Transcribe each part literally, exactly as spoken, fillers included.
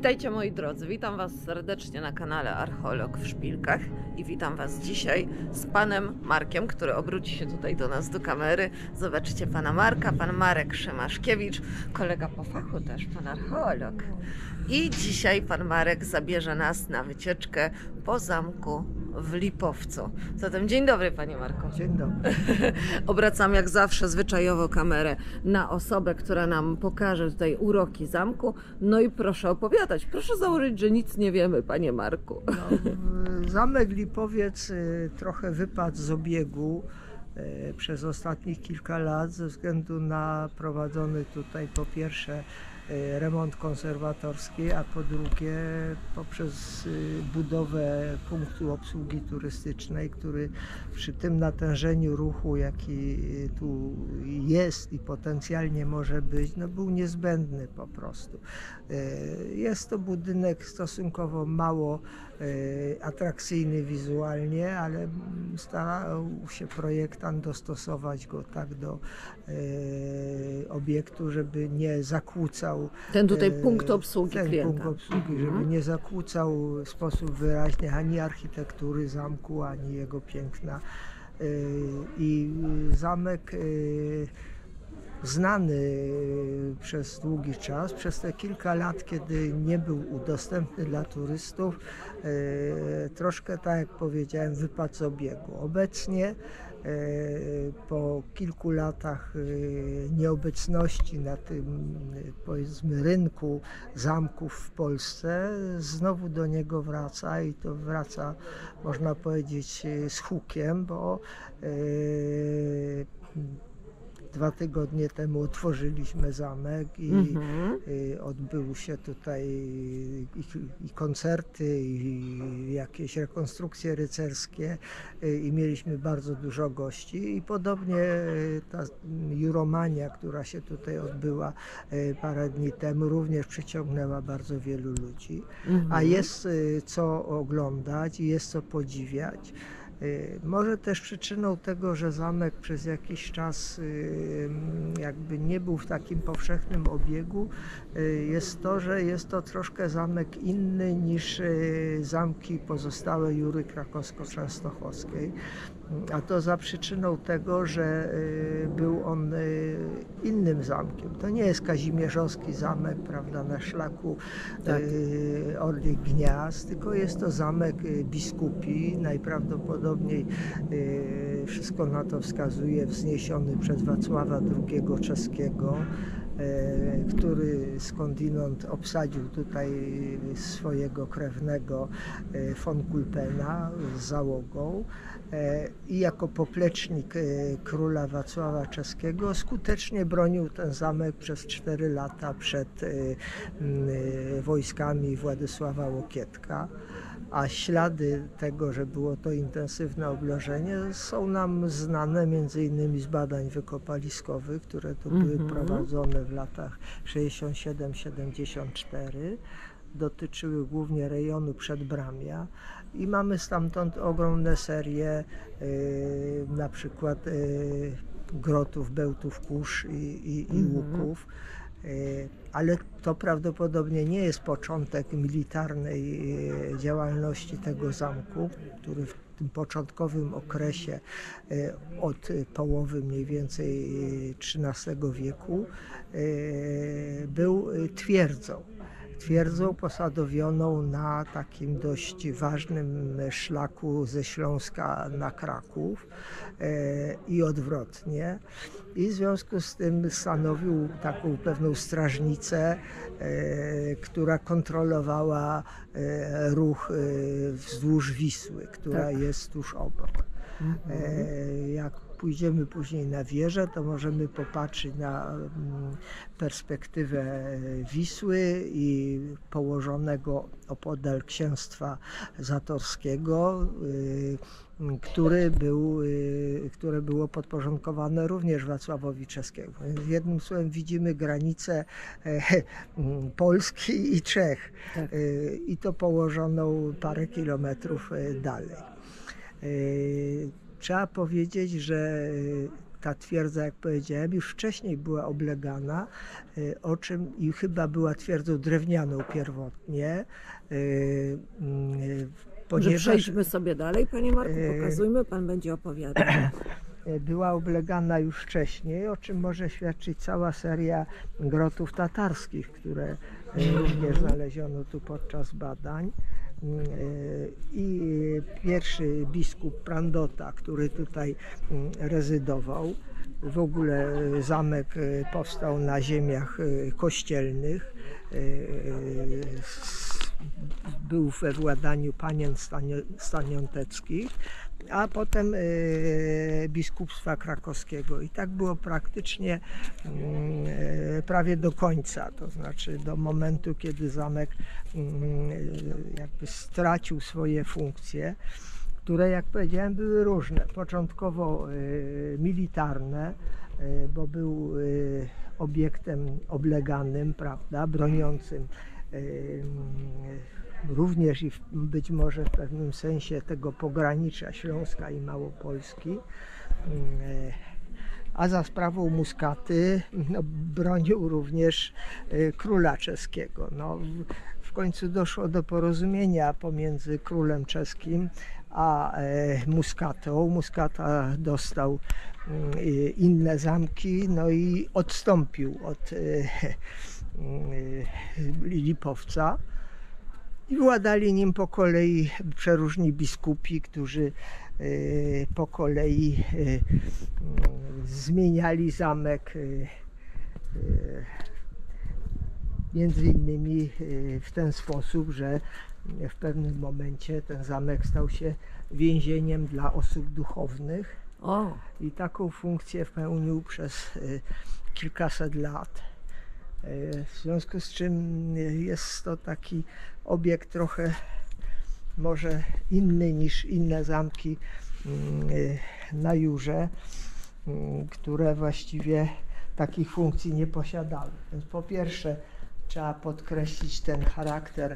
Witajcie moi drodzy, witam Was serdecznie na kanale Archeolog w Szpilkach i witam Was dzisiaj z panem Markiem, który obróci się tutaj do nas do kamery. Zobaczycie pana Marka, pan Marek Szymaszkiewicz, kolega po fachu też, pan archeolog. I dzisiaj pan Marek zabierze nas na wycieczkę po zamku w Lipowcu. Zatem dzień dobry panie Marku. Dzień dobry. Obracam jak zawsze zwyczajowo kamerę na osobę, która nam pokaże tutaj uroki zamku. No i proszę opowiadać. Proszę założyć, że nic nie wiemy, panie Marku. No, zamek Lipowiec trochę wypadł z obiegu przez ostatnich kilka lat ze względu na prowadzony tutaj po pierwsze remont konserwatorski, a po drugie poprzez budowę punktu obsługi turystycznej, który przy tym natężeniu ruchu, jaki tu jest i potencjalnie może być, no był niezbędny po prostu. Jest to budynek stosunkowo mało atrakcyjny wizualnie, ale starał się projektant dostosować go tak do obiektu, żeby nie zakłócał ten tutaj punkt obsługi ten klienta. punkt obsługi, żeby nie zakłócał w sposób wyraźny ani architektury zamku, ani jego piękna. I zamek znany przez długi czas, przez te kilka lat, kiedy nie był udostępny dla turystów, troszkę, tak jak powiedziałem, wypadł z obiegu. Obecnie po kilku latach nieobecności na tym, powiedzmy, rynku zamków w Polsce znowu do niego wraca i to wraca, można powiedzieć, z hukiem, bo Dwa tygodnie temu otworzyliśmy zamek i mhm. odbyły się tutaj i, i koncerty, i jakieś rekonstrukcje rycerskie i mieliśmy bardzo dużo gości. I podobnie ta Juromania, która się tutaj odbyła parę dni temu, również przyciągnęła bardzo wielu ludzi. Mhm. A jest co oglądać i jest co podziwiać. Może też przyczyną tego, że zamek przez jakiś czas jakby nie był w takim powszechnym obiegu, jest to, że jest to troszkę zamek inny niż zamki pozostałe Jury Krakowsko-Częstochowskiej. A to za przyczyną tego, że był on innym zamkiem. To nie jest kazimierzowski zamek, prawda, na szlaku tak. Orlich Gniazd, tylko jest to zamek biskupi, najprawdopodobniej wszystko na to wskazuje, wzniesiony przez Wacława drugiego Czeskiego, który skądinąd obsadził tutaj swojego krewnego von Kulpena z załogą i jako poplecznik króla Wacława Czeskiego skutecznie bronił ten zamek przez cztery lata przed wojskami Władysława Łokietka. A ślady tego, że było to intensywne obleżenie, są nam znane między innymi z badań wykopaliskowych, które tu były mm-hmm. prowadzone w latach sześćdziesiąt siedem siedemdziesiąt cztery. Dotyczyły głównie rejonu Przedbramia i mamy stamtąd ogromne serie y, na przykład y, grotów, bełtów, kurz i, i, i łuków. Ale to prawdopodobnie nie jest początek militarnej działalności tego zamku, który w tym początkowym okresie od połowy mniej więcej trzynastego wieku był twierdzą. Twierdzą posadowioną na takim dość ważnym szlaku ze Śląska na Kraków i odwrotnie. I w związku z tym stanowił taką pewną strażnicę, która kontrolowała ruch wzdłuż Wisły, która tak. jest tuż obok. Mhm. Jak pójdziemy później na wieżę, to możemy popatrzeć na perspektywę Wisły i położonego opodal księstwa zatorskiego, który był, które było podporządkowane również Wacławowi Czeskiemu. Jednym słowem widzimy granicę Polski i Czech tak. i to położoną parę kilometrów dalej. Trzeba powiedzieć, że ta twierdza, jak powiedziałem, już wcześniej była oblegana, o czym i chyba była twierdzą drewnianą pierwotnie. Ponieważ... Że przejdźmy sobie dalej, panie Marku, pokazujmy, pan będzie opowiadał. Była oblegana już wcześniej, o czym może świadczyć cała seria grotów tatarskich, które również znaleziono tu podczas badań. I pierwszy biskup Prandota, który tutaj rezydował. W ogóle zamek powstał na ziemiach kościelnych. Był we władaniu panien stanionteckich, a potem biskupstwa krakowskiego. I tak było praktycznie prawie do końca, to znaczy do momentu, kiedy zamek jakby stracił swoje funkcje, które, jak powiedziałem, były różne. Początkowo militarne, bo był obiektem obleganym, prawda, broniącym również i być może w pewnym sensie tego pogranicza Śląska i Małopolski, a za sprawą Muskaty no, bronił również króla czeskiego. No, w końcu doszło do porozumienia pomiędzy królem czeskim a Muskatą. Muskata dostał inne zamki, no i odstąpił od Lipowca. I władali nim po kolei przeróżni biskupi, którzy po kolei zmieniali zamek, między innymi w ten sposób, że w pewnym momencie ten zamek stał się więzieniem dla osób duchownych. O. I taką funkcję pełnił przez kilkaset lat. W związku z czym jest to taki obiekt trochę może inny niż inne zamki na Jurze, które właściwie takich funkcji nie posiadały. Więc po pierwsze trzeba podkreślić ten charakter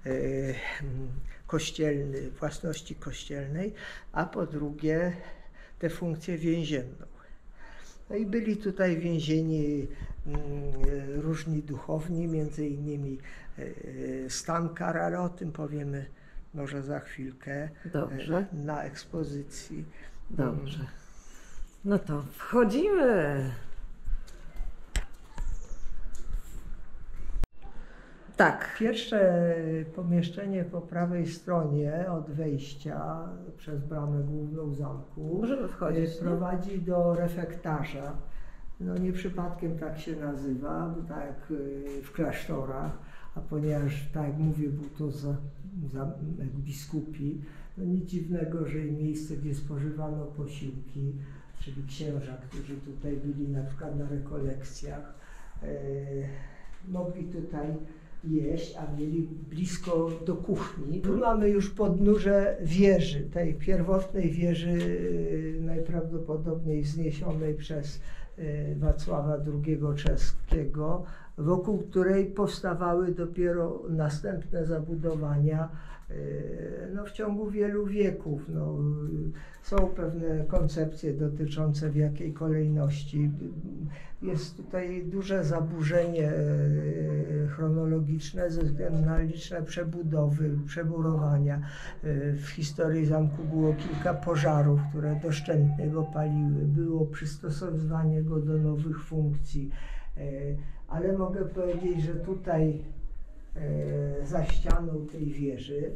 kościelny, własności kościelnej, a po drugie tę funkcję więzienną. No i byli tutaj więzieni różni duchowni, między innymi Stankar, ale o tym powiemy może za chwilkę. Dobrze. Na ekspozycji. Dobrze. No to wchodzimy. Tak. Pierwsze pomieszczenie po prawej stronie od wejścia przez bramę główną zamku możemy wchodzić, prowadzi nie? do refektarza. No nie przypadkiem tak się nazywa, bo tak jak w klasztorach, a ponieważ, tak jak mówię, był to zamek biskupi, no nic dziwnego, że i miejsce, gdzie spożywano posiłki, czyli księża, którzy tutaj byli na przykład na rekolekcjach, e, mogli tutaj jeść, a mieli blisko do kuchni. Tu mamy już podnóże wieży, tej pierwotnej wieży najprawdopodobniej wzniesionej przez Wacława drugiego Czeskiego, wokół której powstawały dopiero następne zabudowania no, w ciągu wielu wieków. No, są pewne koncepcje dotyczące w jakiej kolejności. Jest tutaj duże zaburzenie chronologiczne ze względu na liczne przebudowy, przemurowania. W historii zamku było kilka pożarów, które doszczętnie go paliły. Było przystosowywanie go do nowych funkcji. Ale mogę powiedzieć, że tutaj za ścianą tej wieży,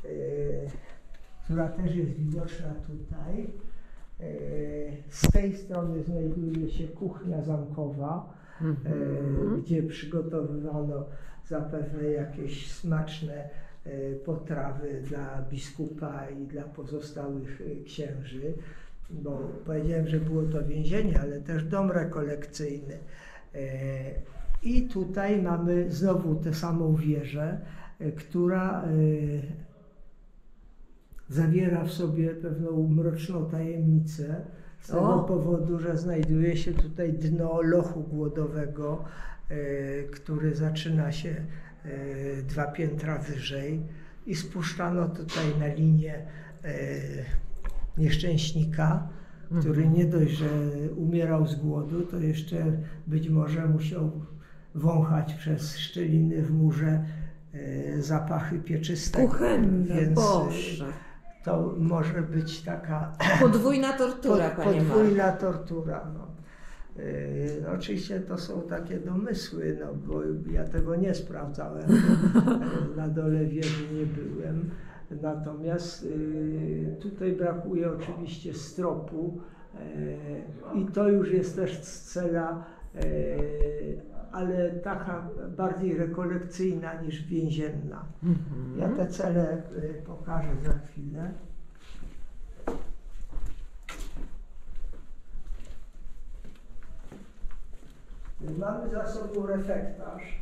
która też jest widoczna tutaj, z tej strony znajduje się kuchnia zamkowa, mm-hmm. gdzie przygotowywano zapewne jakieś smaczne potrawy dla biskupa i dla pozostałych księży, bo powiedziałem, że było to więzienie, ale też dom rekolekcyjny. I tutaj mamy znowu tę samą wieżę, która zawiera w sobie pewną mroczną tajemnicę z tego o. powodu, że znajduje się tutaj dno lochu głodowego, który zaczyna się dwa piętra wyżej i spuszczano tutaj na linię nieszczęśnika, który nie dość, że umierał z głodu, to jeszcze być może musiał wąchać przez szczeliny w murze e, zapachy pieczystego. Kuchenne, Więc Boże. to może być taka Podwójna tortura, pod, panie podwójna Marku. tortura. No. E, oczywiście to są takie domysły, no, bo ja tego nie sprawdzałem, bo na dole wieży nie byłem. Natomiast y, tutaj brakuje oczywiście stropu y, i to już jest też cela, y, ale taka bardziej rekolekcyjna niż więzienna. Mhm. Ja te cele y, pokażę za chwilę. Mamy za sobą refektarz.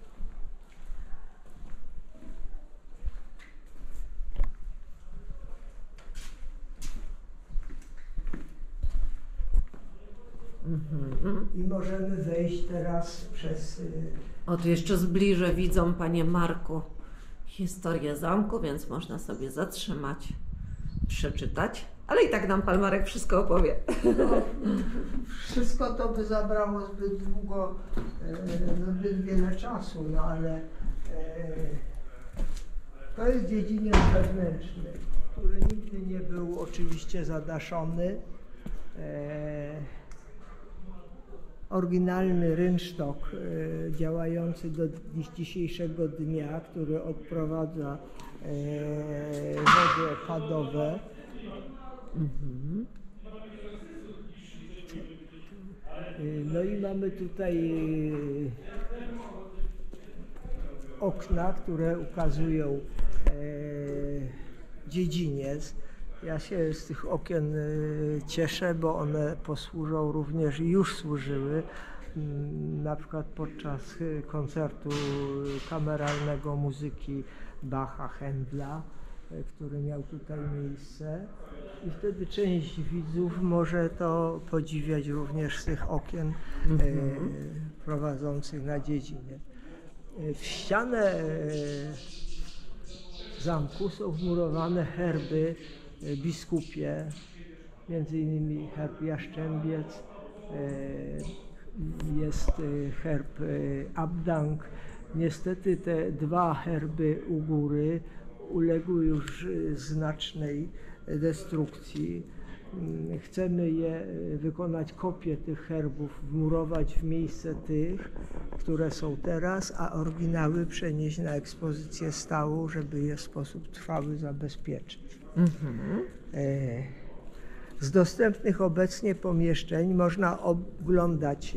Mhm. I możemy wejść teraz przez... y, O, tu jeszcze zbliżę widzom, panie Marku, historię zamku, więc można sobie zatrzymać, przeczytać. Ale i tak nam pan Marek wszystko opowie. No, wszystko to by zabrało zbyt długo, e, zbyt wiele czasu, no ale e, to jest dziedziniec wewnętrzny, który nigdy nie był oczywiście zadaszony. E, oryginalny rynsztok e, działający do dzisiejszego dnia, który odprowadza e, wody opadowe. Mhm. No i mamy tutaj okna, które ukazują e, dziedziniec. Ja się z tych okien e, cieszę, bo one posłużą również i już służyły m, na przykład podczas koncertu kameralnego muzyki Bacha, Händla, e, który miał tutaj miejsce. I wtedy część widzów może to podziwiać również z tych okien Mhm. e, prowadzących na dziedziniec. E, w ścianę e, zamku są wmurowane herby e, biskupie, między innymi herb Jaszczębiec, e, jest e, herb e, Abdank. Niestety te dwa herby u góry uległy już e, znacznej destrukcji. Chcemy je wykonać kopię tych herbów, wmurować w miejsce tych, które są teraz, a oryginały przenieść na ekspozycję stałą, żeby je w sposób trwały zabezpieczyć. Mhm. Z dostępnych obecnie pomieszczeń można oglądać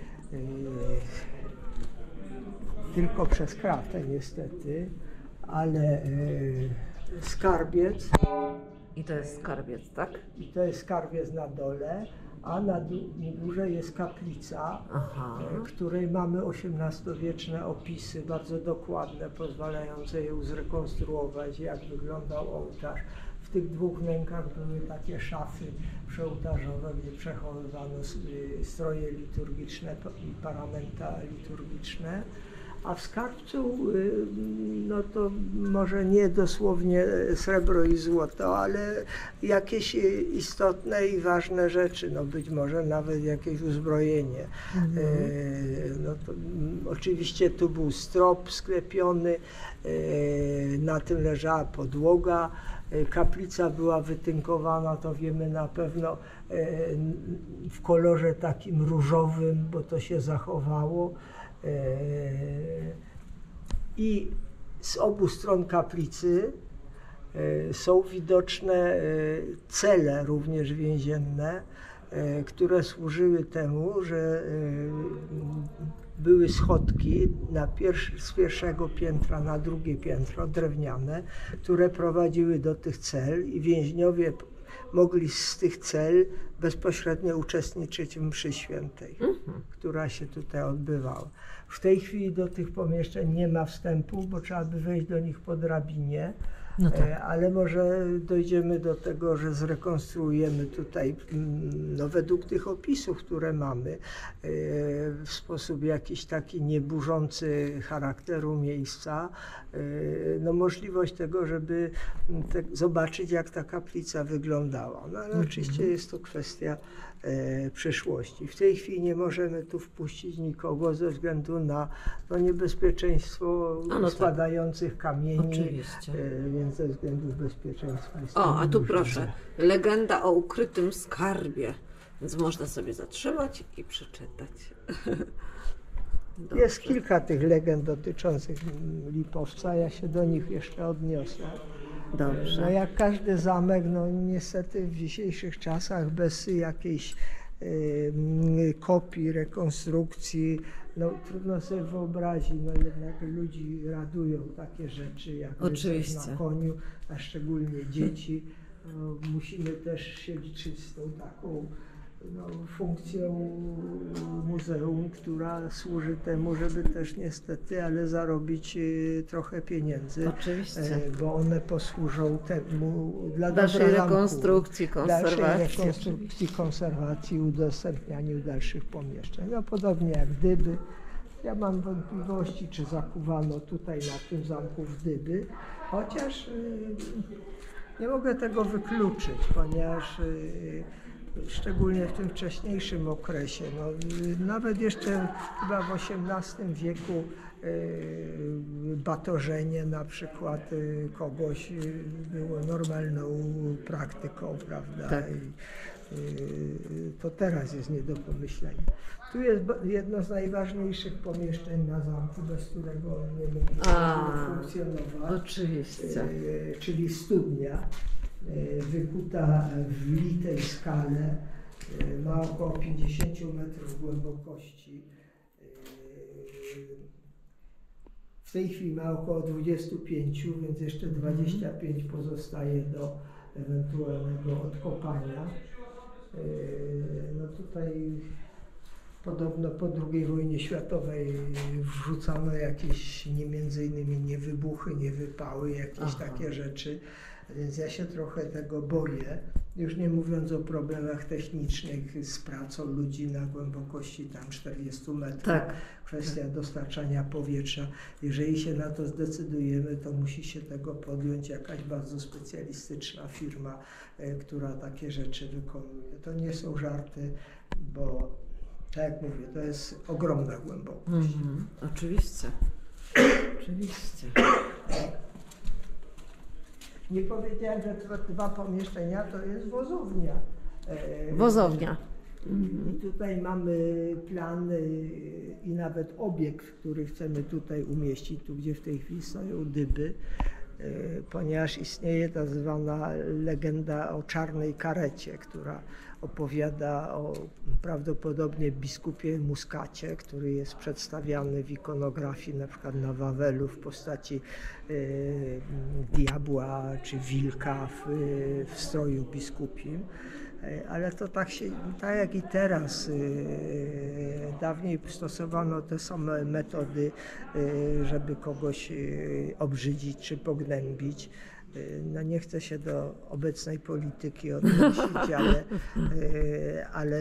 tylko przez kratę niestety, ale skarbiec. I to jest skarbiec, tak? I to jest skarbiec na dole, a na górze jest kaplica, Aha. której mamy osiemnastowieczne opisy, bardzo dokładne, pozwalające ją zrekonstruować, jak wyglądał ołtarz. W tych dwóch wnękach były takie szafy przeołtarzowe, gdzie przechowywano stroje liturgiczne i paramenta liturgiczne. A w skarbcu, no to może nie dosłownie srebro i złoto, ale jakieś istotne i ważne rzeczy, no być może nawet jakieś uzbrojenie. Mhm. No to, oczywiście tu był strop sklepiony, na tym leżała podłoga, kaplica była wytynkowana, to wiemy na pewno, w kolorze takim różowym, bo to się zachowało. I z obu stron kaplicy są widoczne cele również więzienne, które służyły temu, że były schodki na pierwszy, z pierwszego piętra na drugie piętro drewniane, które prowadziły do tych cel i więźniowie mogli z tych cel bezpośrednio uczestniczyć w mszy świętej, mhm. która się tutaj odbywała. W tej chwili do tych pomieszczeń nie ma wstępu, bo trzeba by wejść do nich po drabinie. No tak. Ale może dojdziemy do tego, że zrekonstruujemy tutaj, no według tych opisów, które mamy, w sposób jakiś taki nieburzący charakteru miejsca, no możliwość tego, żeby te, zobaczyć, jak ta kaplica wyglądała. No ale mhm. oczywiście jest to kwestia e, przyszłości. W tej chwili nie możemy tu wpuścić nikogo ze względu na to niebezpieczeństwo no, no spadających tak. kamieni, e, więc ze względów bezpieczeństwa jest O, a tu proszę, legenda o ukrytym skarbie, więc można sobie zatrzymać i przeczytać. Dobrze. Jest kilka tych legend dotyczących Lipowca, ja się do nich jeszcze odniosę. Dobrze. No jak każdy zamek, no niestety w dzisiejszych czasach bez jakiejś y, kopii, rekonstrukcji, no trudno sobie wyobrazić, no jednak ludzi radują takie rzeczy jak rycerz na koniu, a szczególnie dzieci. No, musimy też się liczyć z tą taką no, funkcją muzeum, która służy temu, żeby też niestety, ale zarobić y, trochę pieniędzy. Oczywiście. E, bo one posłużą temu dla dalszej rekonstrukcji, konserwacji. Dalszej rekonstrukcji, konserwacji, udostępnianiu dalszych pomieszczeń. No podobnie jak Dyby. Ja mam wątpliwości, czy zakuwano tutaj na tym zamku w Dyby, chociaż y, nie mogę tego wykluczyć, ponieważ y, szczególnie w tym wcześniejszym okresie. No, nawet jeszcze chyba w osiemnastym wieku y, batorzenie na przykład y, kogoś y, było normalną praktyką, prawda? Tak. I, y, to teraz jest nie do pomyślenia. Tu jest jedno z najważniejszych pomieszczeń na zamku, bez którego on nie mógł A, funkcjonować. Oczywiście. Y, czyli studnia. Wykuta w litej skale, ma około pięćdziesiąt metrów głębokości. W tej chwili ma około dwadzieścia pięć, więc jeszcze dwadzieścia pięć pozostaje do ewentualnego odkopania. No tutaj podobno po drugiej wojnie światowej wrzucano jakieś nie, między innymi nie wybuchy, nie wypały, jakieś Aha. takie rzeczy. Więc ja się trochę tego boję, już nie mówiąc o problemach technicznych z pracą ludzi na głębokości tam czterdzieści metrów. Tak. Kwestia dostarczania powietrza. Jeżeli się na to zdecydujemy, to musi się tego podjąć jakaś bardzo specjalistyczna firma, y, która takie rzeczy wykonuje. To nie są żarty, bo tak jak mówię, to jest ogromna głębokość. Mhm. Oczywiście. Oczywiście. Nie powiedziałem, że te dwa pomieszczenia to jest wozownia. Wozownia. I tutaj mamy plan i nawet obiekt, który chcemy tutaj umieścić, tu gdzie w tej chwili stoją Dyby, ponieważ istnieje tak zwana legenda o czarnej karecie, która opowiada o prawdopodobnie biskupie Muskacie, który jest przedstawiany w ikonografii na przykład na Wawelu w postaci y, diabła czy wilka w, w stroju biskupim. Ale to tak, się, tak jak i teraz, dawniej stosowano te same metody, żeby kogoś obrzydzić czy pognębić. No nie chcę się do obecnej polityki odnosić, ale, ale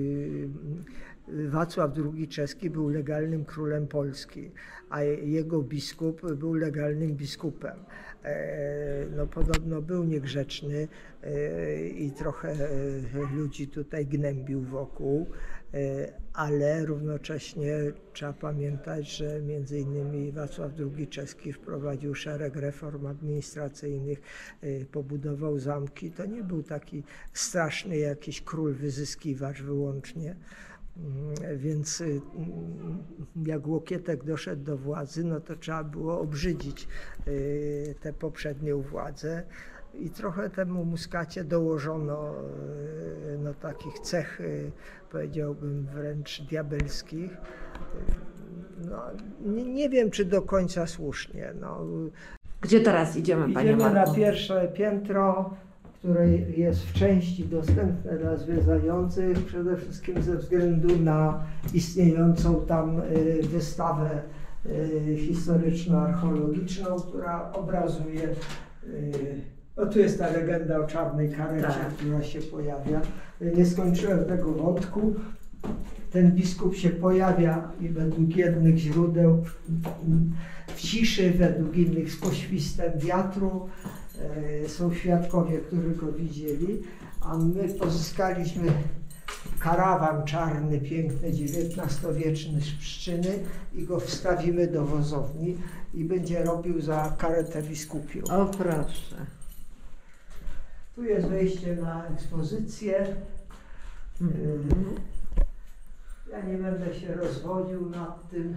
Wacław drugi Czeski był legalnym królem Polski, a jego biskup był legalnym biskupem. No podobno był niegrzeczny i trochę ludzi tutaj gnębił wokół, ale równocześnie trzeba pamiętać, że między innymi Wacław drugi Czeski wprowadził szereg reform administracyjnych, pobudował zamki. To nie był taki straszny jakiś król wyzyskiwacz wyłącznie. Więc jak Łokietek doszedł do władzy, no to trzeba było obrzydzić tę poprzednią władzę i trochę temu Muskacie dołożono no, takich cech, powiedziałbym wręcz diabelskich. No, nie, nie wiem, czy do końca słusznie. No. Gdzie teraz idziemy, panie Idziemy Marku? na pierwsze piętro, które jest w części dostępne dla zwiedzających, przede wszystkim ze względu na istniejącą tam wystawę historyczno-archeologiczną, która obrazuje O, tu jest ta legenda o czarnej karecie, Tak. która się pojawia. Nie skończyłem tego wątku. Ten biskup się pojawia i według jednych źródeł w ciszy, według innych z poświstem wiatru. Są świadkowie, którzy go widzieli, a my pozyskaliśmy karawan czarny, piękny, dziewiętnastowieczny z Pszczyny i go wstawimy do wozowni i będzie robił za karetę biskupią. O proszę. Tu jest wejście na ekspozycję. Mhm. Ja nie będę się rozwodził nad tym.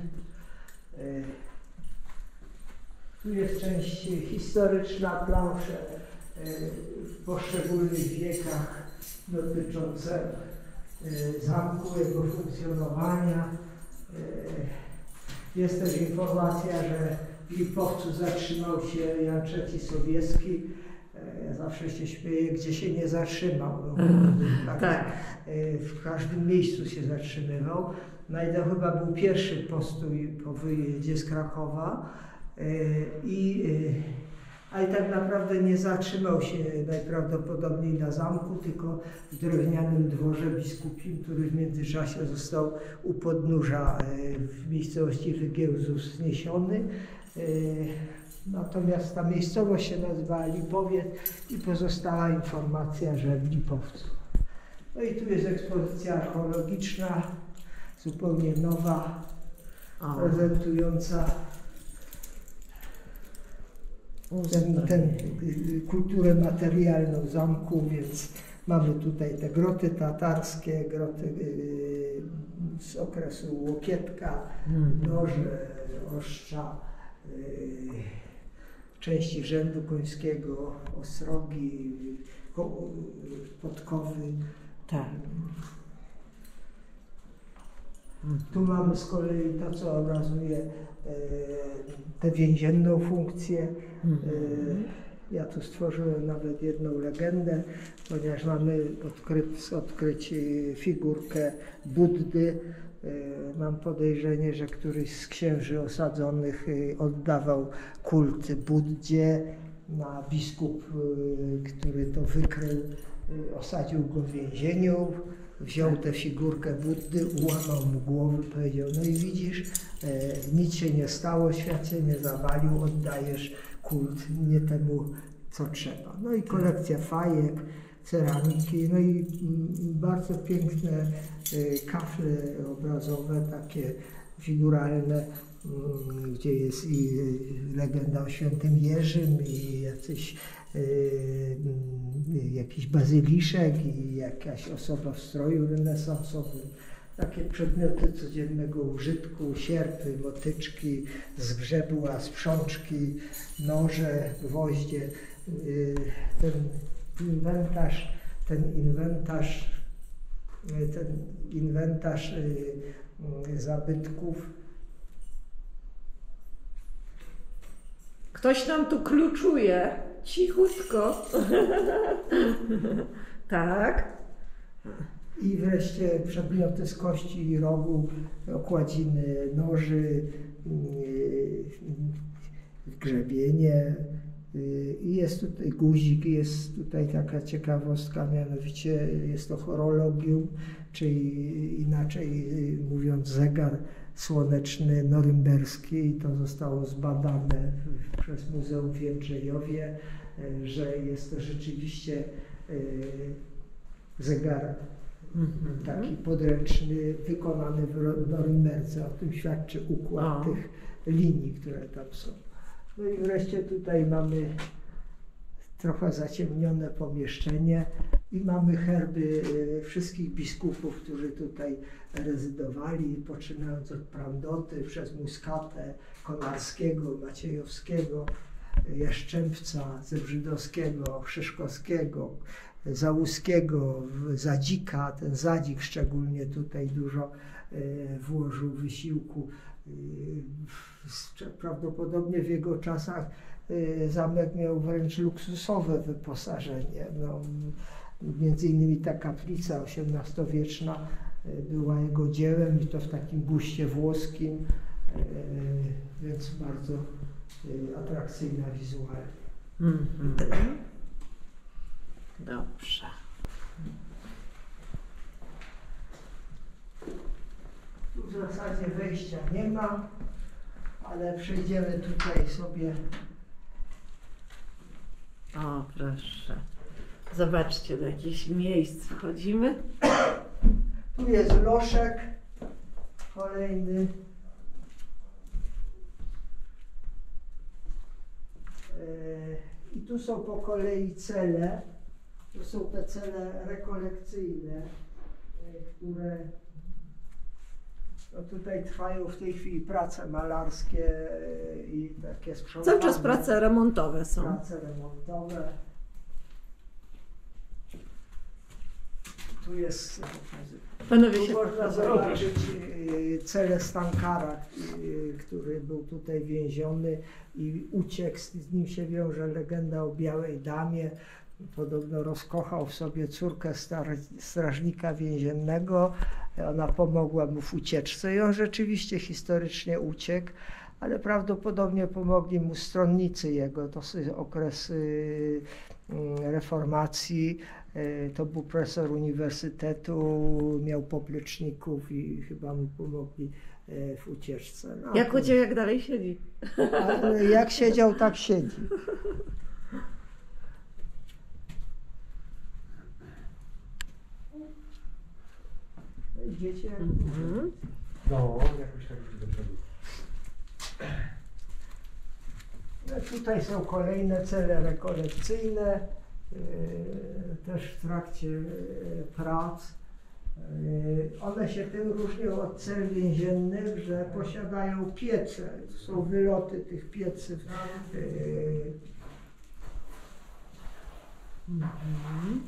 Tu jest część historyczna, plansze w poszczególnych wiekach dotyczące zamku, jego funkcjonowania. Jest też informacja, że w Lipowcu zatrzymał się Jan trzeci Sobieski. Ja zawsze się śmieję, gdzie się nie zatrzymał. No, tak, tak. W każdym miejscu się zatrzymywał. Najda chyba był pierwszy postój po wyjeździe z Krakowa. I, ale tak naprawdę nie zatrzymał się najprawdopodobniej na zamku, tylko w drewnianym dworze biskupim, który w międzyczasie został u podnóża w miejscowości Wygiełzus zniesiony. Natomiast ta miejscowość się nazywała Lipowiec i pozostała informacja, że w Lipowcu. No i tu jest ekspozycja archeologiczna, zupełnie nowa, O. prezentująca ten, ten, kulturę materialną zamku, więc mamy tutaj te groty tatarskie, groty z okresu Łokietka, noże, ostrza, części rzędu końskiego, ostrogi, podkowy. Tak. Tu mamy z kolei to, co obrazuje e, tę więzienną funkcję. E, ja tu stworzyłem nawet jedną legendę, ponieważ mamy odkryć, odkryć figurkę Buddy. E, mam podejrzenie, że któryś z księży osadzonych e, oddawał kult Buddzie, a biskup, e, który to wykrył, e, osadził go w więzieniu. Wziął tę figurkę Buddy, ułamał mu głowy, powiedział: no i widzisz, e, nic się nie stało, świat się nie zawalił, oddajesz kult nie temu, co trzeba. No i kolekcja fajek, ceramiki, no i mm, bardzo piękne e, kafle obrazowe, takie figuralne, mm, gdzie jest i legenda o świętym Jerzym, i jacyś Yy, jakiś bazyliszek i jakaś osoba w stroju renesansowym. Takie przedmioty codziennego użytku, sierpy, motyczki, zgrzebła, sprzączki, noże, gwoździe. Yy, ten inwentarz, ten inwentarz, ten inwentarz yy, zabytków. Ktoś nam tu kluczuje. Cichutko. Tak. I wreszcie przedmioty z kości i rogu, okładziny noży, grzebienie. I jest tutaj guzik, jest tutaj taka ciekawostka, mianowicie jest to horologium, czyli inaczej mówiąc zegar słoneczny norymberski, i to zostało zbadane przez Muzeum w Jędrzejowie, że jest to rzeczywiście zegar taki podręczny, wykonany w Norymberce. O tym świadczy układ O. tych linii, które tam są. No i wreszcie tutaj mamy trochę zaciemnione pomieszczenie i mamy herby wszystkich biskupów, którzy tutaj rezydowali, poczynając od Prandoty, przez Muskatę, Konarskiego, Maciejowskiego, Jaszczębca, Zebrzydowskiego, Szyszkowskiego, Załuskiego, Zadzika. Ten Zadzik szczególnie tutaj dużo włożył wysiłku. Prawdopodobnie w jego czasach zamek miał wręcz luksusowe wyposażenie. No, między innymi ta kaplica osiemnastowieczna była jego dziełem, i to w takim guście włoskim, więc bardzo atrakcyjna wizualnie. Mhm. Dobrze. Tu w zasadzie wejścia nie ma, ale przejdziemy tutaj sobie. O, proszę. Zobaczcie, do jakichś miejsc wchodzimy. Tu jest loszek kolejny. I tu są po kolei cele. To są te cele rekolekcyjne, które no tutaj trwają w tej chwili prace malarskie i takie sprzątane. Cały czas prace remontowe są. Prace remontowe. Tu jest, Panowie tu się można zobaczyć cele Stankara, który był tutaj więziony i uciekł. Z nim się wiąże legenda o Białej Damie. Podobno rozkochał w sobie córkę strażnika więziennego. Ona pomogła mu w ucieczce i on rzeczywiście historycznie uciekł, ale prawdopodobnie pomogli mu stronnicy jego. To jest okres reformacji. To był profesor uniwersytetu, miał popleczników i chyba mu pomogli w ucieczce. No, jak uciekł, jak dalej siedzi. Ale jak siedział, tak siedzi. Idziecie? Mhm. No, jakoś tak do przodu. No, tutaj są kolejne cele rekolekcyjne, yy, też w trakcie yy, prac. Yy, one się tym różnią od cel więziennych, że posiadają piece. To są wyloty tych piecy. Yy. Mhm.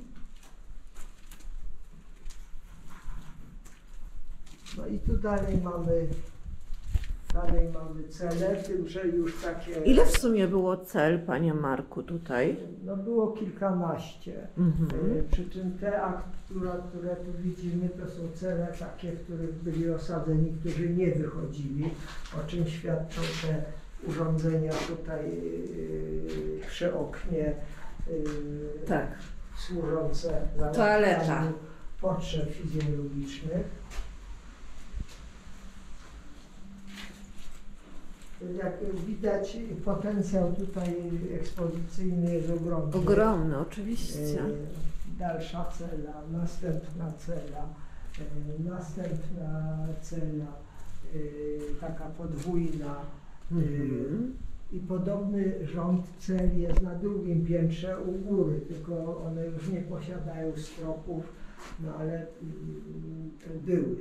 No i tu dalej mamy, dalej mamy cele, tym, że już takie... Ile w sumie było cel, panie Marku, tutaj? No było kilkanaście. Mhm. E, przy czym te akt, które, które tu widzimy, to są cele takie, w których byli osadzeni, którzy nie wychodzili, o czym świadczą te urządzenia tutaj e, przy oknie, e, Tak. służące Toaleta. załatwianiu potrzeb fizjologicznych. Jak widać, potencjał tutaj ekspozycyjny jest ogromny. Ogromny, oczywiście. E, Dalsza cela, następna cela, e, następna cela, e, taka podwójna. E, Mhm. I podobny rząd cel jest na drugim piętrze u góry, tylko one już nie posiadają stropów, no ale mm, były.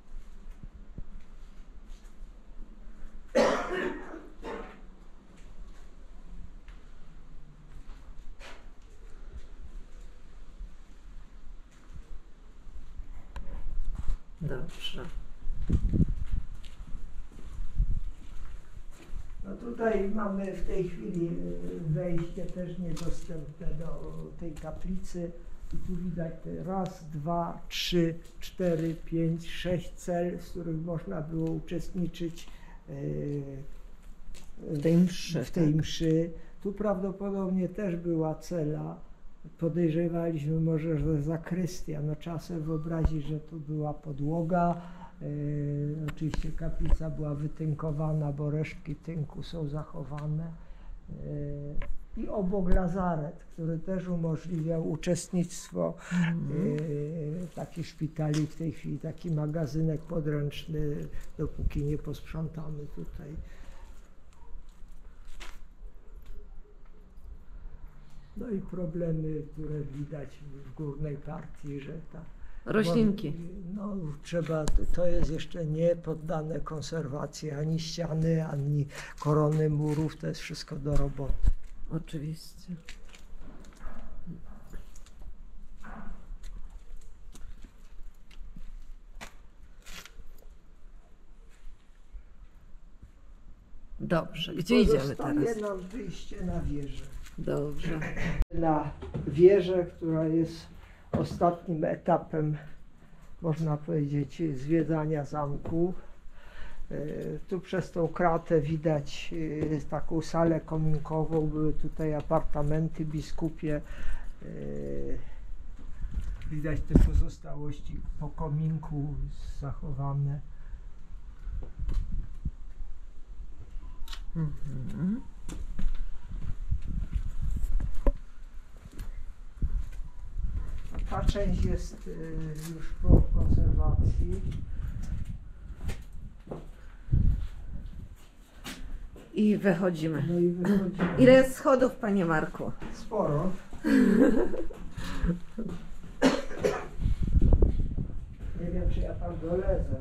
Dobrze. No tutaj mamy w tej chwili wejście też niedostępne do tej kaplicy. I tu widać te raz, dwa, trzy, cztery, pięć, sześć cel, z których można było uczestniczyć W tej mszy. w tej tak. mszy. Tu prawdopodobnie też była cela. Podejrzewaliśmy może, że zakrystia. No trzeba sobie wyobrazić, że tu była podłoga. E, oczywiście kaplica była wytynkowana, bo resztki tynku są zachowane. E, I obok lazaret, który też umożliwiał uczestnictwo Mhm. e, takich szpitali. W tej chwili taki magazynek podręczny, dopóki nie posprzątamy tutaj. No i problemy, które widać w górnej partii, że ta Roślinki. no trzeba, to jest jeszcze nie poddane konserwacji ani ściany, ani korony murów, to jest wszystko do roboty. Oczywiście. Dobrze, gdzie idziemy teraz? Pozostaje nam wyjście na wieżę. Dobrze. Na wieżę, która jest ostatnim etapem, można powiedzieć, zwiedzania zamku. Tu przez tą kratę widać taką salę kominkową, były tutaj apartamenty biskupie. Widać te pozostałości po kominku zachowane. Mhm. Ta część jest już po konserwacji. I wychodzimy. No i wychodzimy. Ile jest schodów, panie Marku? Sporo. Nie wiem, czy ja tam dolezę.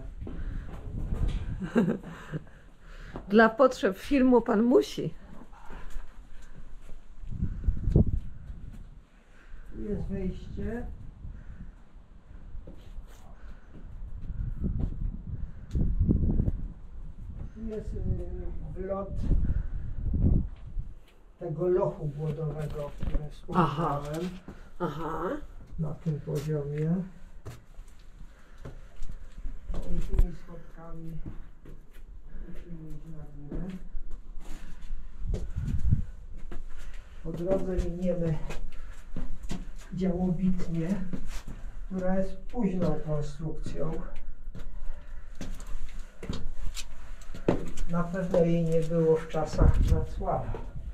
Dla potrzeb filmu pan musi. Tu jest wejście. Tu jest y, wlot tego lochu głodowego, o którym wspomniałem. Aha. Na tym poziomie. I tymi schodkami musimy iść na górę. Po drodze miniemy działobitnię, która jest późną konstrukcją. Na pewno jej nie było w czasach Wacława.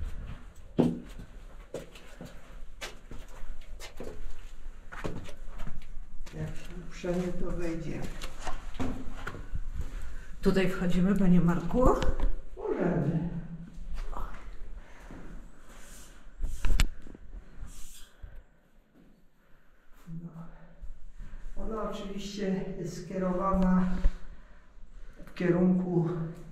Jak się uprzemy, to wejdzie. Tutaj wchodzimy, panie Marku. Możemy. No. Ona oczywiście jest skierowana w kierunku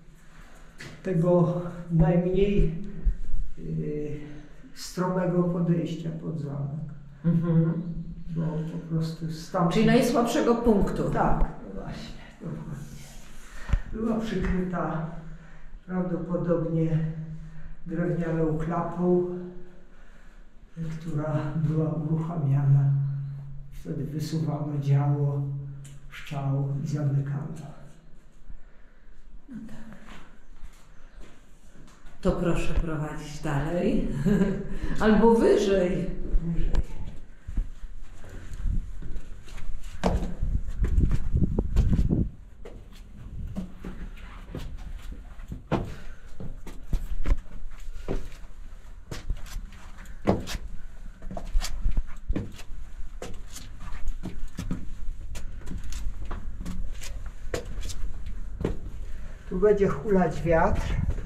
tego najmniej yy, stromego podejścia pod zamek. Mhm. Bo po prostu stamtąd... Czyli najsłabszego punktu. Tak, no właśnie, dokładnie. Była przykryta prawdopodobnie drewnianą klapą, która była uruchamiana. Wtedy wysuwano działo, pszczał i zamykano. To proszę prowadzić dalej. Albo wyżej. Wyżej. Tu będzie hulać wiatr.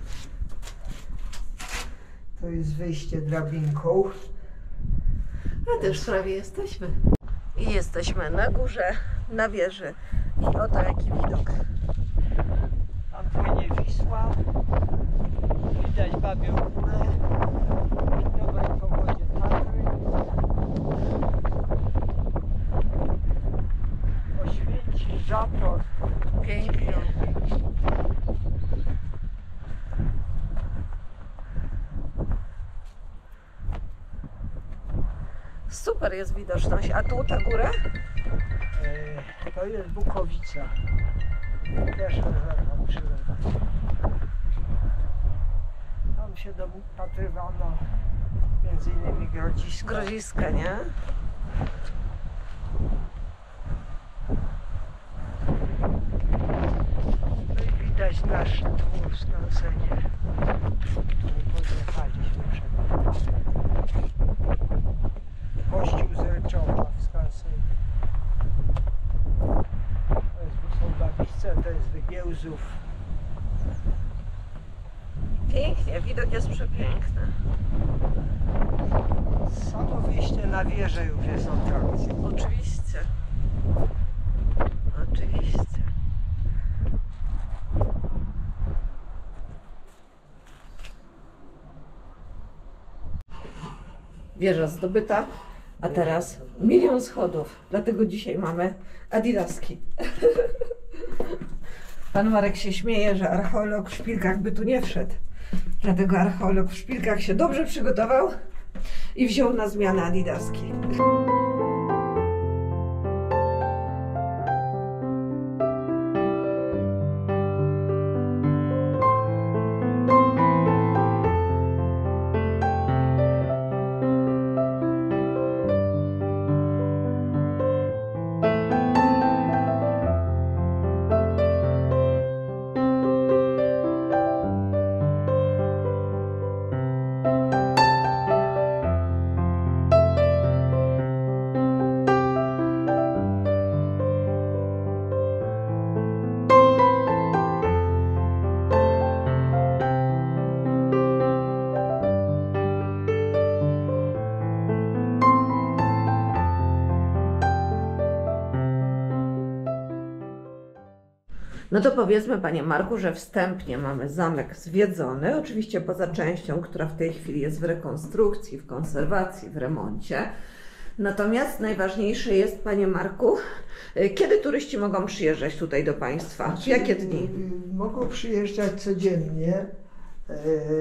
To jest wyjście drabinką. A też prawie jesteśmy. I jesteśmy na górze, na wieży. I oto jaki widok. Tam płynie Wisła. Widać Babią Górę. W dobrej pogodzie Tatry. Oświęci, Żator. Pięknie. Super jest widoczność. A tu ta góra? E, To jest Bukowica. Też rezerwa przyrodnicza. Tam się dopatrywano między innymi grodziska. Grodziska, nie? No i widać nasz dwór skansenie, który podjechaliśmy przed kościół z Ryczowa w skansenie. To jest, są Babice, to jest Wygiełzów. Pięknie, widok jest przepiękny. Samo wyjście na wieżę już jest atrakcją. Oczywiście. Oczywiście. Wieża zdobyta, a teraz milion schodów. Dlatego dzisiaj mamy adidaski. Pan Marek się śmieje, że archeolog w szpilkach by tu nie wszedł. Dlatego archeolog w szpilkach się dobrze przygotował i wziął na zmianę adidaski. No to powiedzmy, panie Marku, że wstępnie mamy zamek zwiedzony, oczywiście poza częścią, która w tej chwili jest w rekonstrukcji, w konserwacji, w remoncie. Natomiast najważniejsze jest, panie Marku, kiedy turyści mogą przyjeżdżać tutaj do państwa? W jakie dni? Mogą przyjeżdżać codziennie. E,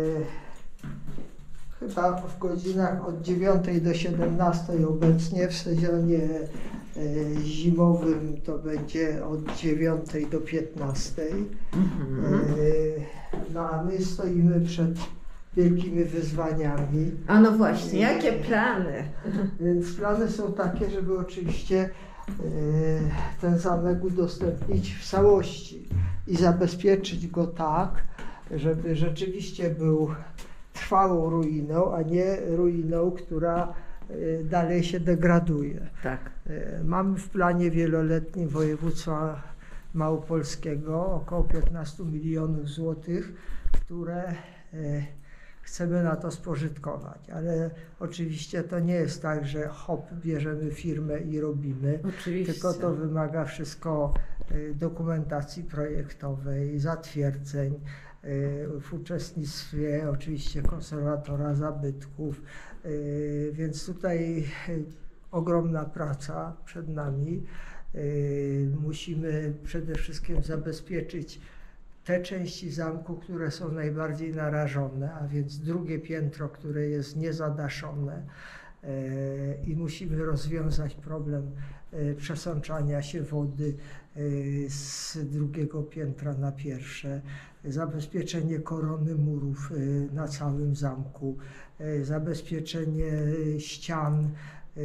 chyba w godzinach od dziewiątej do siedemnastej obecnie. W sezonie e, zimowym to będzie od dziewiątej do piętnastej. Mhm. E, no a my stoimy przed wielkimi wyzwaniami. A no właśnie, jakie plany? Więc plany są takie, żeby oczywiście e, ten zamek udostępnić w całości i zabezpieczyć go tak, żeby rzeczywiście był trwałą ruiną, a nie ruiną, która e, dalej się degraduje. Tak. E, Mamy w planie wieloletnim województwa małopolskiego około piętnaście milionów złotych, które e, chcemy na to spożytkować, ale oczywiście to nie jest tak, że hop, bierzemy firmę i robimy, Oczywiście. tylko to wymaga wszystko y, dokumentacji projektowej, zatwierdzeń, y, w uczestnictwie oczywiście konserwatora zabytków, y, więc tutaj y, ogromna praca przed nami. Y, Musimy przede wszystkim zabezpieczyć te części zamku, które są najbardziej narażone, a więc drugie piętro, które jest niezadaszone e, i musimy rozwiązać problem e, przesączania się wody e, z drugiego piętra na pierwsze, zabezpieczenie korony murów e, na całym zamku, e, zabezpieczenie ścian, e,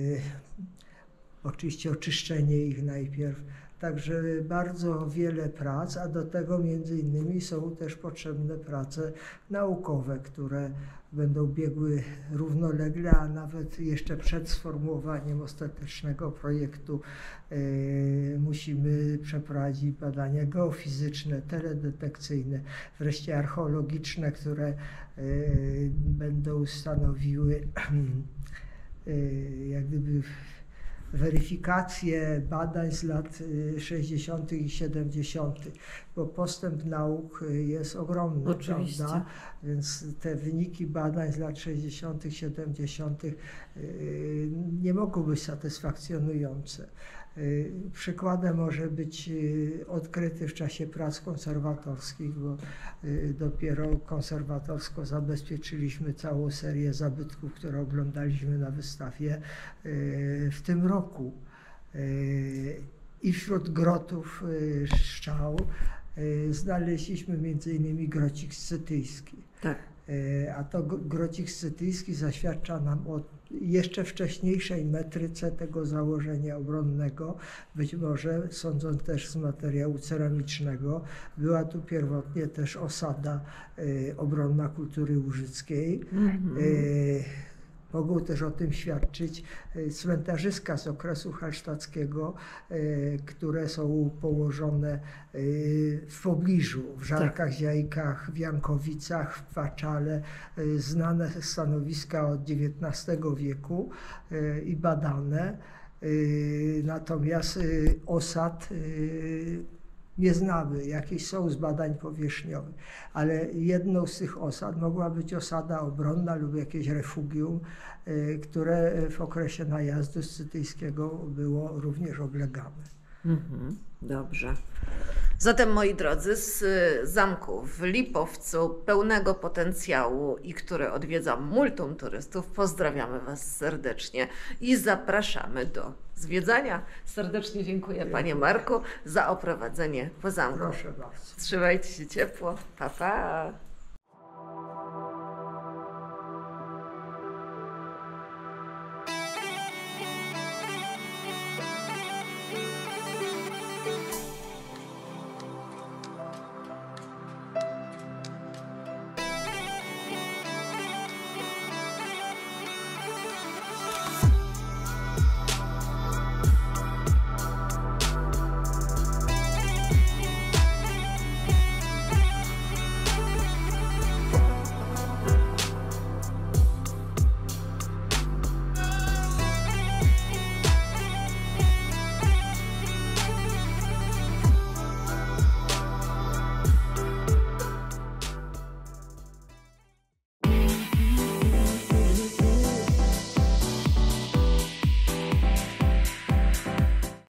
oczywiście oczyszczenie ich najpierw. Także bardzo wiele prac, a do tego między innymi są też potrzebne prace naukowe, które będą biegły równolegle, a nawet jeszcze przed sformułowaniem ostatecznego projektu e, musimy przeprowadzić badania geofizyczne, teledetekcyjne, wreszcie archeologiczne, które e, będą stanowiły e, jak gdyby weryfikację badań z lat sześćdziesiątych i siedemdziesiątych, bo postęp nauk jest ogromny, Oczywiście. prawda? Więc te wyniki badań z lat sześćdziesiątych, siedemdziesiątych nie mogą być satysfakcjonujące. Przykładem może być odkryty w czasie prac konserwatorskich, bo dopiero konserwatorsko zabezpieczyliśmy całą serię zabytków, które oglądaliśmy na wystawie w tym roku. I wśród grotów strzał znaleźliśmy między innymi grocik scytyjski. Tak. A to grocik scytyjski zaświadcza nam o jeszcze wcześniejszej metryce tego założenia obronnego. Być może, sądząc też z materiału ceramicznego, była tu pierwotnie też osada y, obronna kultury łużyckiej. Mhm. Y, Mogą też o tym świadczyć cmentarzyska z okresu halsztackiego, które są położone w pobliżu, w Żarkach-Ziajkach, w Jankowicach, w Paczale, znane stanowiska od dziewiętnastego wieku i badane. Natomiast osad nie znamy, jakieś są z badań powierzchniowych, ale jedną z tych osad mogła być osada obronna lub jakieś refugium, które w okresie najazdu scytyjskiego było również oblegane. Mhm, dobrze. Zatem, moi drodzy, z zamku w Lipowcu, pełnego potencjału i który odwiedza multum turystów, pozdrawiamy Was serdecznie i zapraszamy do zwiedzania. Serdecznie dziękuję, panie Marku, za oprowadzenie po zamku. Proszę bardzo. Trzymajcie się ciepło. Pa, pa.